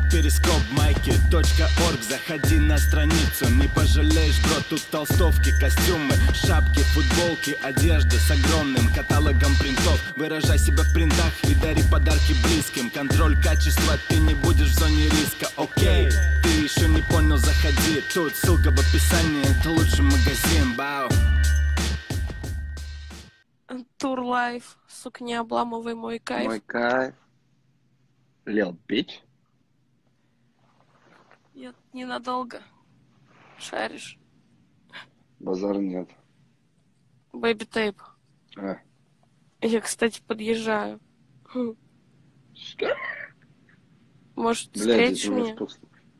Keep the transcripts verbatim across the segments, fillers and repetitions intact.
перископ, майки, точка орг. Заходи на страницу, не пожалеешь, бро. Тут толстовки, костюмы, шапки, футболки, одежда с огромным каталогом принтов. Выражай себя в принтах и дари подарки близким. Контроль качества, ты не будешь в зоне риска. Окей, ты еще не понял, заходи. Тут ссылка в описании, это лучший магазин. Бау. Тур лайф, сука, не обламывай мой кайф. Мой кайф. Лил Бич. Я ненадолго. Шаришь. Базар нет. Бэйби Тейп. А. Я, кстати, подъезжаю. Может, Блядь, встретишь меня? Спуск...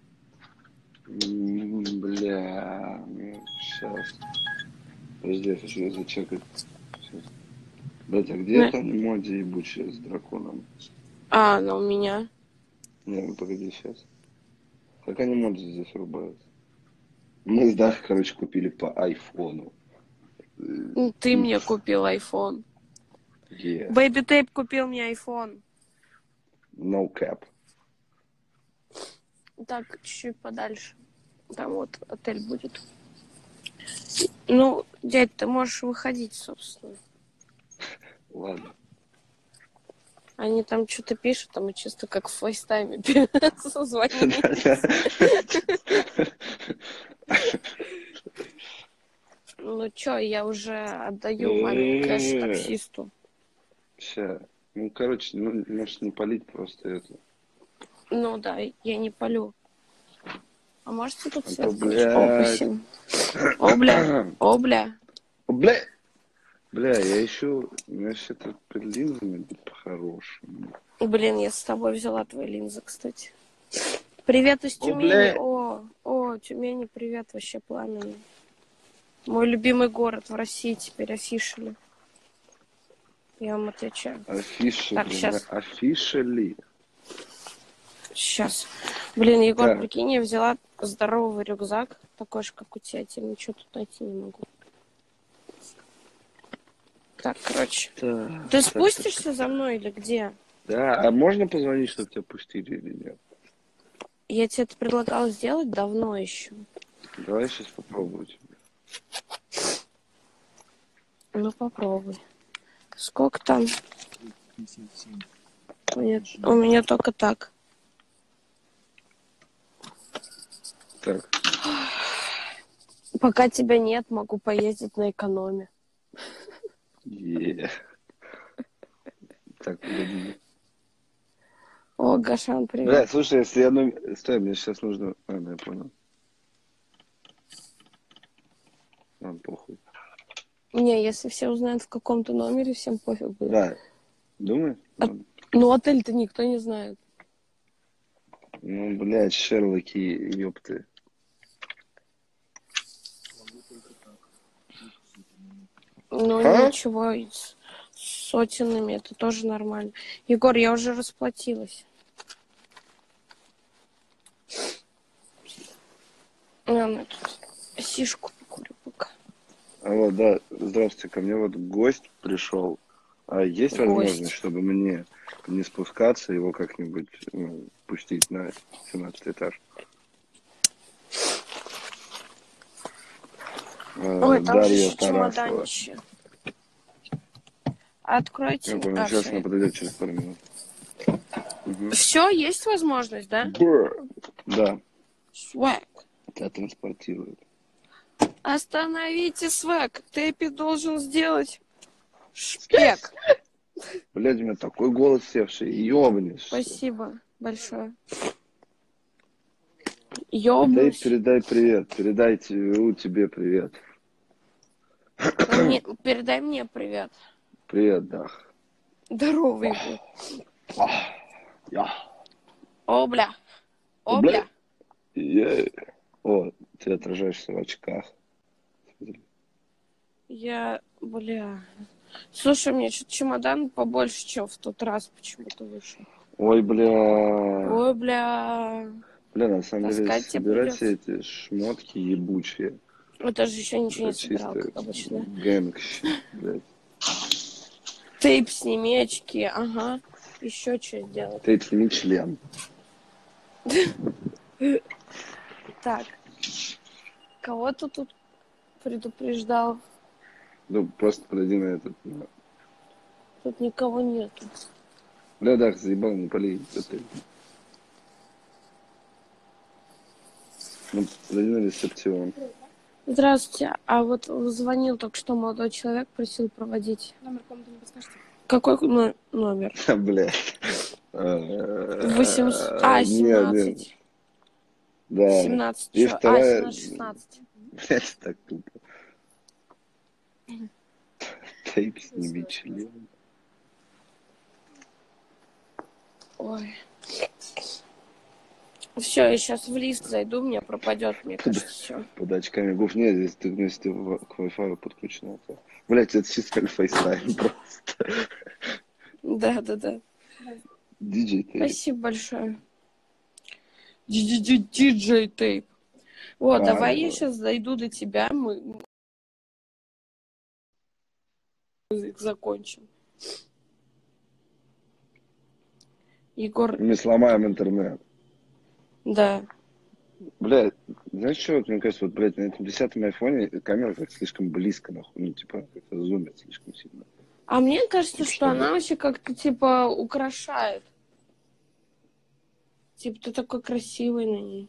Бля, ну, сейчас. Подожди, я хочу зачекать. Сейчас. Блядь, а где Да. это моди ебучая с драконом? А, она у меня. Не, ну погоди, сейчас. Как они моди здесь рубают? Мы с Дахой, короче, купили по айфону. Ну, Ты мне купил айфон. Yeah. Бэйби Тейп купил мне айфон. No cap. Так, чуть-чуть подальше. Там вот отель будет. Ну, дядь, ты можешь выходить, собственно. Ладно. Они там что-то пишут, там и чисто как в фейстайме созвонились. Ну чё, я уже отдаю маме кэш таксисту. Ща. Ну, короче, ну, может не палить просто это. Ну да, я не палю. А можете тут А свет то, включить? О, блядь. спасибо. О, бля. О, бля. Бля! Бля, я ищу... У меня что-то под линзами по-хорошему. Блин, я с тобой взяла твои линзы, кстати. Привет из О, Тюмени. бля. О, о, Тюмени, привет, вообще пламенный. Мой любимый город в России теперь офишели. Я вам отвечаю. Афиши, Так, блин, щас. афишели. Сейчас. Блин, Егор, Так. прикинь, я взяла здоровый рюкзак, такой же, как у тебя, теперь ничего тут найти не могу. Так, короче. Так, Ты так, спустишься так, за мной или где? Да, а можно позвонить, чтобы тебя пустили или нет? Я тебе это предлагала сделать давно еще. Давай сейчас попробую тебе. Ну, попробуй. Сколько там? Нет, у меня только так. Так, Пока тебя нет, могу поездить на экономе. е. Так, погоди. О, Гашан, привет. Бля, слушай, если я... Ну... Стой, мне сейчас нужно... А, ну, я понял. Ладно, похуй. Не, если все узнают в каком-то номере, всем пофиг будет. Да. Думаешь? А- Ладно. Ну, отель-то никто не знает. Ну, блядь, Шерлоки, ёпты. Ну, А? ничего, и с сотенными это тоже нормально. Егор, я уже расплатилась. Я на тут сишку покурю пока. Алло, да, здравствуйте, ко мне вот гость пришел. А есть Гость. возможность, чтобы мне не спускаться, его как-нибудь ну, пустить на семнадцатый этаж? Ой, там же Дарья еще Тарасова. чемоданище. Откройте. Я понял, А, сейчас всё. она подойдет через пару минут. Угу. Все, есть возможность, да? Да, Свэг. тебя транспортируют. Остановите свэг. Тэппи должен сделать шпек. Блядь, у меня такой голос севший, ёбнешь. Спасибо большое. Дай, Ёбнусь. передай привет, передайте у тебе привет. Ну, мне- передай мне привет. Привет, Дах. Здоровый вы. Я. О, бля. О, бля. Е. О, ты отражаешься в очках. Смотри. Я, бля. Слушай, мне что-то чемодан побольше, чем в тот раз почему-то вышел. Ой, бля. Ой, бля. Бля, на самом деле, Таскать тебе собирать все придётся. эти шмотки ебучие. Это же еще ничего не Это собирал, чисто как обычно. гэнг щит, блядь. Тейп сними очки, ага. Еще что сделать? Тейп, сними член. Так, кого ты тут предупреждал? Ну, просто подойди на этот. на- Тут никого нету. Да, да, заебал, не полей. Это- Ну, подойди на ресепцион. Здравствуйте. А вот звонил только что молодой человек, просил проводить. Номер комнаты не подскажете? Какой но- номер? Блядь. восемьсот... А, Нет, нет. семнадцать. Да. семнадцать. И Чё? А, вторая... семнадцать, шестнадцать. Блядь, так тупо. Тейп сними член. Ой. Все, я сейчас в лист зайду, мне пропадет, мне кажется, все. Под очками губ. Нет, здесь ты вместе в- к Wi-Fi подключена. Блять, это чисто фейстайм просто. Да, да, да. Диджей тейп. Спасибо большое. Диджей тейп. Вот, А, давай я вот. сейчас зайду до тебя, мы закончим. Егор, Мы сломаем интернет. да. Блядь, знаешь что, вот, мне кажется, вот, блядь, на этом десятом айфоне камера как слишком близко, нахуй, ну, типа, как-то зумит слишком сильно. А мне кажется, Типа, что чтобы- она вообще как-то, типа, украшает. Типа, ты такой красивый на ней.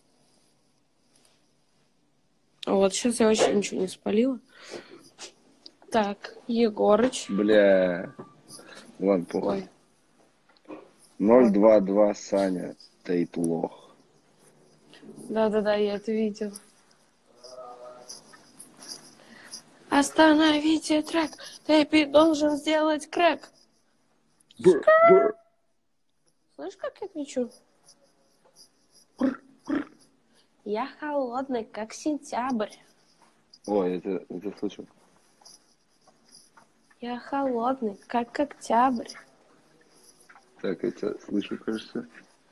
Вот, сейчас я вообще ничего не спалила. Так, Егорыч. Бля, ладно, похуй. Ой. ноль два два Саня, тейп лох. Да-да-да, я это видел. Остановите трек. Тэппи должен сделать крэк. Бр, бр. Слышь, как я кричу? Пр, пр. Я холодный, как сентябрь. Ой, это, это слышал. Я холодный, как октябрь. Так, это слышу, кажется.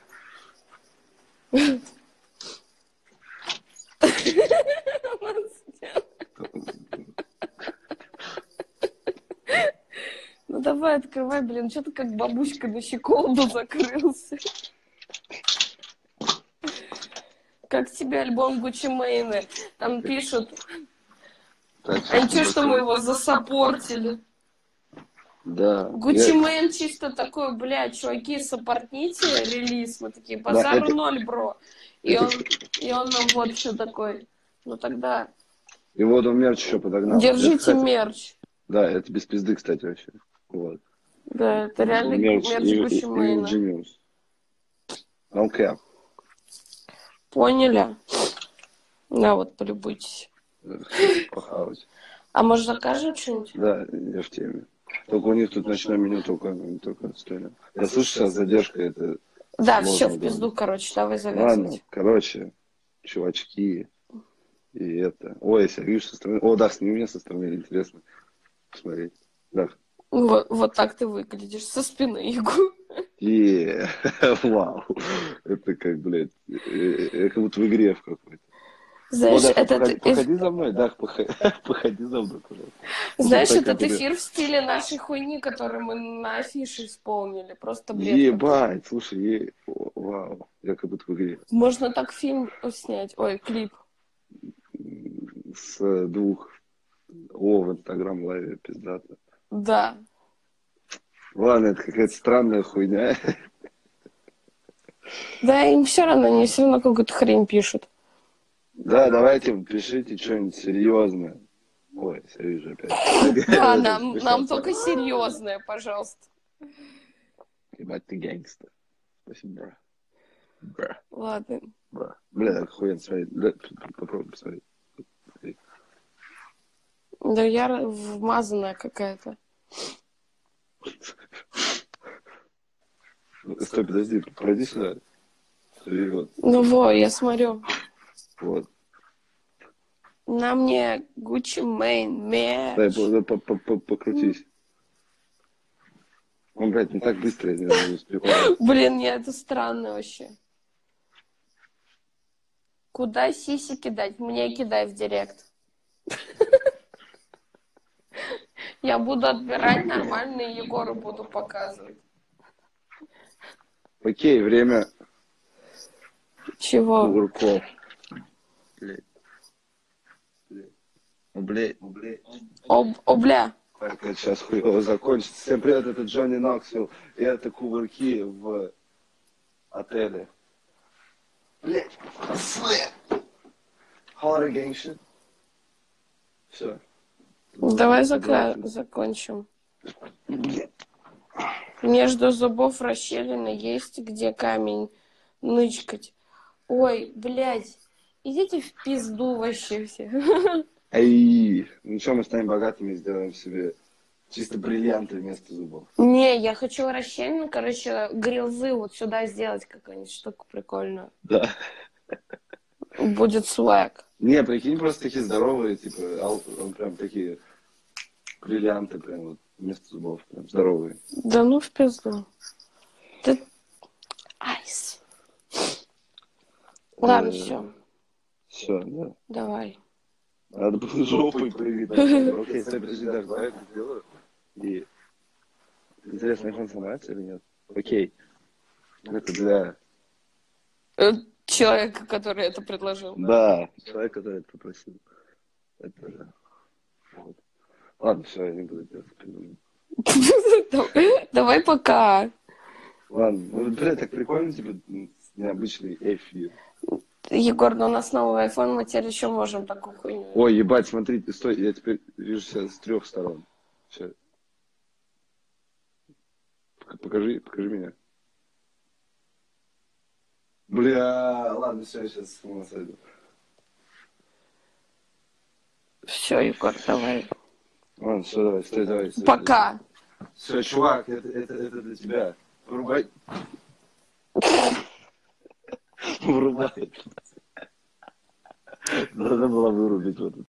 Ну давай, открывай, блин, что ты как бабушка на щеколду закрылся. Как тебе альбом Гуччи Мэйна? Там пишут, Так, а ничего, что мы его засаппортили. Да. Гуччи Я- Мэн чисто такой, блядь, чуваки, саппортните релиз. Мы такие, Да, базару это- ноль, бро. И он, и он нам вот что такой. Ну тогда И вот он мерч еще подогнал. Это, держите кстати, мерч. Да, это без пизды, кстати, вообще. Вот. Да, это реально мерч и- Гуччи и- Мэйна. Ingenious. No cap. Поняли? На, вот, полюбуйтесь. Похавать. А может закажем что-нибудь? Да, я в теме. Только у них тут ночное меню только, только отстойно. Я слышу, сейчас задержка, это... Да, сложно все в было. пизду, короче, давай Ладно, завязывать. короче, чувачки, и это... Ой, если я вижу со стороны... О, да, сними меня со стороны, интересно посмотреть. Да. Вот, вот так ты выглядишь со спины, Егор. Е, вау. Это как, блядь, э, э, как будто в игре в какой-то. Знаешь, О, Дах, этот, походи, эф- походи за мной, Дах, походи, походи за мной, пожалуйста. знаешь, Так, этот как это- эфир в стиле нашей хуйни, которую мы на афише исполнили. Просто бред. какой-то. Ебать, слушай, е- о, вау, я как будто в игре. Можно так фильм снять. Ой, клип. С двух... О, в Инстаграм лайве пиздато. Да. Ладно, это какая-то странная хуйня. Да, им все равно, они все равно какую-то хрень пишут. Да, давайте пишите что-нибудь серьезное. Ой, я вижу опять. Да, нам, нам только серьезное, пожалуйста. Ебать, ты гангстер. Спасибо, бра. Бра, Ладно. бра. Бля, охуенно, смотри. Бля, попробуй посмотреть. Да я р- вмазанная какая-то. Стой, подожди, пройди сюда. Смотри, вот, Ну во, я смотрю. вот. На мне Гуччи Мэйн Дай, мерч. по- по- по- покрутись. Он, блядь, не так быстро, я не успеваю. Блин, не, это странно вообще. Куда сиси кидать? Мне кидай в директ. Я буду отбирать нормальные Егору, буду показывать. Окей, время Чего? Кувырков. Блядь. Блядь. Блядь. Об, обля. Так, это сейчас хуево закончится. Всем привет, это Джонни Ноксвилл. И это кувырки в отеле. Блядь. Holiday gang shit. Все. Давай зака... закончим. Между зубов расщелины есть, где камень нычкать. Ой, блядь, идите в пизду вообще все. Эй, ну что, мы станем богатыми и сделаем себе чисто бриллианты вместо зубов. Не, я хочу расщелину, короче, грилзы вот сюда сделать какую-нибудь штуку прикольную. Да. Будет свэг. Не, прикинь, просто такие здоровые, типа, он прям такие бриллианты, прям вот вместо зубов, прям здоровые. Да ну в пизду. Ты... Айс. Ладно, все. Все, да. Давай. Надо было жопой прыгать. Окей, стой, подожди, даже давай это сделаю. И... Интересно, iPhone сломается или нет? Окей. Это для... Человека, который это предложил. Да, человек, который это попросил. Это... Вот. Ладно, все, я не буду делать. Давай пока. Ладно, ну, блядь, так прикольно, типа, необычный эфир. Егор, ну у нас новый iPhone, мы теперь еще можем такую хуйню. Ой, ебать, смотри, стой, я теперь вижу себя с трех сторон. Сейчас. Покажи, покажи меня. Бля, ладно, все, я сейчас с ума сойду. Все, Егор, давай. Ладно, все, давай, стой, давай. Стой, Пока. Все, чувак, это, это, это для тебя. Вырубай. Вырубай. Надо было вырубить вот это.